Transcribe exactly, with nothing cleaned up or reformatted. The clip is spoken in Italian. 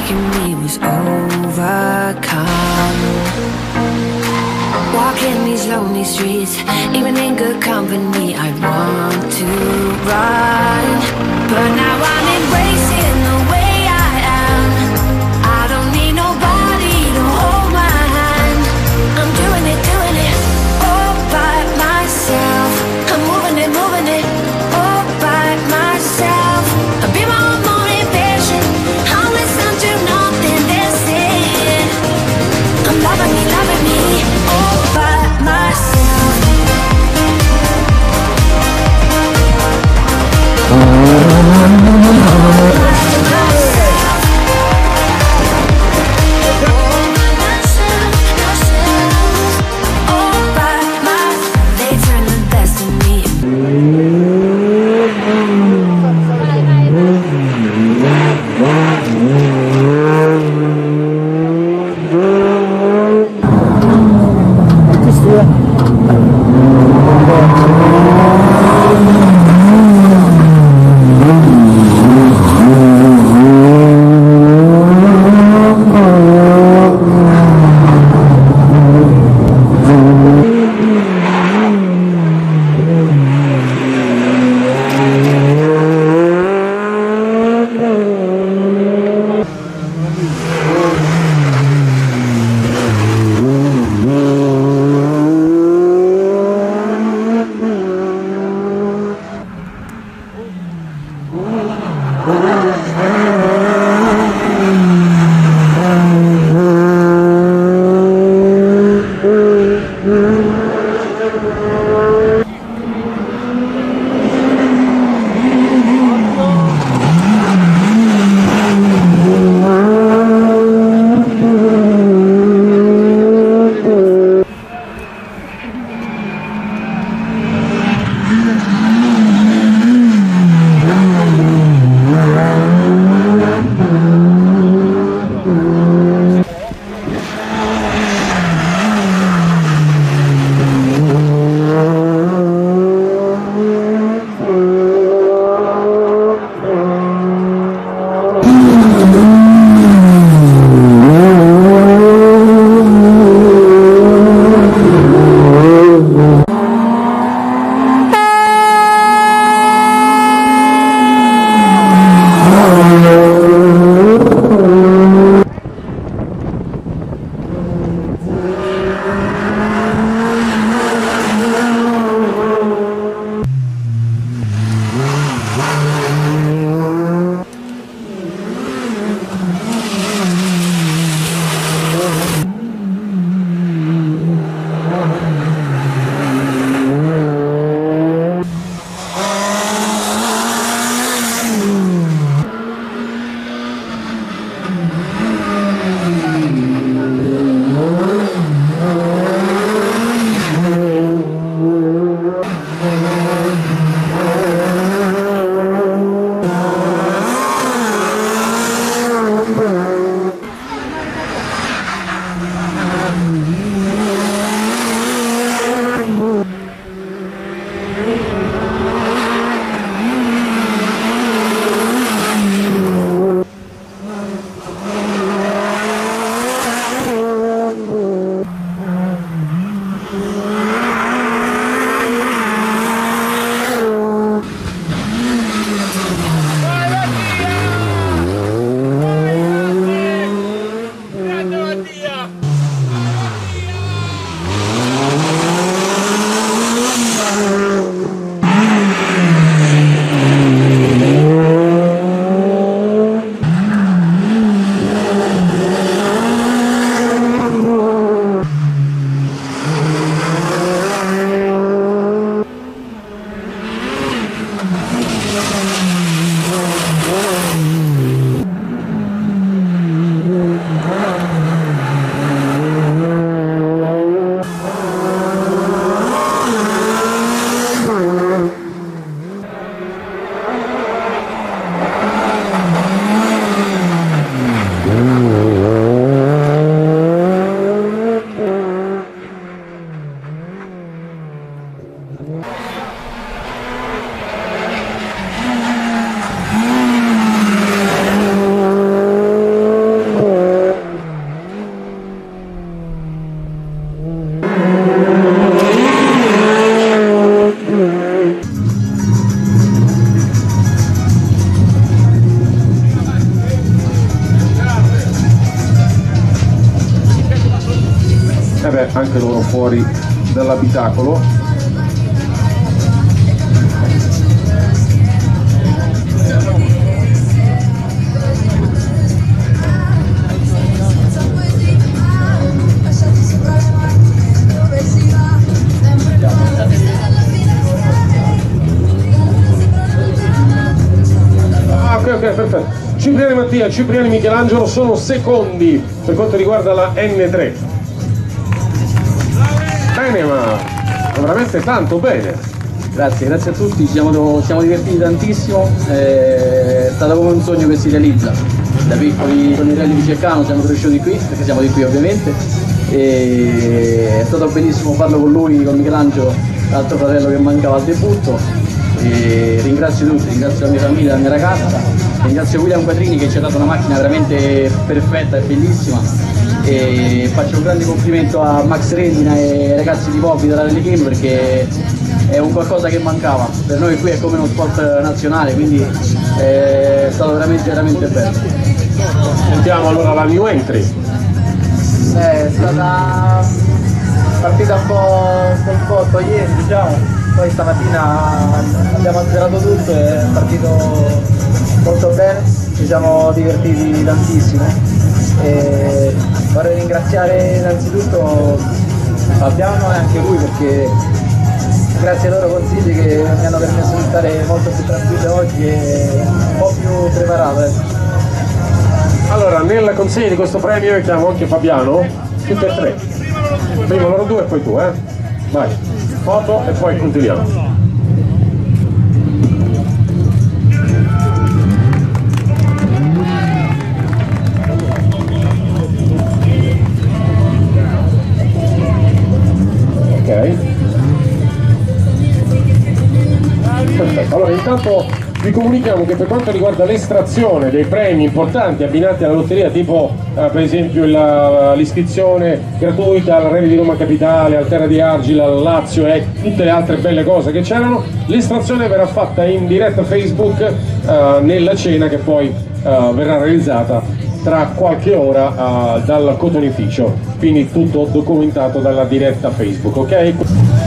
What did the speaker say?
breaking me was overcome. Walking these lonely streets, even in good company, I want to run. But now I'm embracing the way I am. I don't need nobody to hold my hand. I'm doing it, doing it all by myself. I'm moving it, moving it all by myself. I'll be my own motivation. I'll listen to nothing they're saying. I'm loving me, loving me all by myself. anche loro fuori dall'abitacolo. Ok, ok, perfetto. Cipriani Mattia, Cipriani Michelangelo sono secondi per quanto riguarda la N tre. Bene, ma veramente tanto bene. Grazie, grazie a tutti, ci siamo, siamo divertiti tantissimo, è stato come un sogno che si realizza. Da piccoli con i rally di Ceccano siamo cresciuti qui, perché siamo di qui ovviamente, e è stato bellissimo farlo con lui, con Michelangelo, l'altro fratello che mancava al debutto. E ringrazio tutti, ringrazio la mia famiglia, la mia ragazza, ringrazio William Quattrini che ci ha dato una macchina veramente perfetta e bellissima, e faccio un grande complimento a Max Rendina e ai ragazzi di Bobby della Rally Game, perché è un qualcosa che mancava, per noi qui è come uno sport nazionale, quindi è stato veramente veramente bello. Sentiamo allora la new entry. È stata partita un po' col botto ieri, diciamo. Poi stamattina abbiamo azzerato tutto e è partito molto bene, ci siamo divertiti tantissimo e vorrei ringraziare innanzitutto Fabiano e anche lui, perché grazie ai loro consigli che mi hanno permesso di stare molto più tranquillo oggi e un po' più preparato. Allora, nel consiglio di questo premio chiamo anche Fabiano, tutte e tre. Prima loro due e poi tu, eh? Vai. Foto e poi continuiamo. Ok. Perfetto, allora intanto vi comunichiamo che per quanto riguarda l'estrazione dei premi importanti abbinati alla lotteria, tipo eh, per esempio l'iscrizione gratuita al Rally di Roma Capitale, al Terra di Argila, al Lazio e tutte le altre belle cose che c'erano, l'estrazione verrà fatta in diretta Facebook eh, nella cena che poi eh, verrà realizzata tra qualche ora eh, dal cotonificio, quindi tutto documentato dalla diretta Facebook, ok?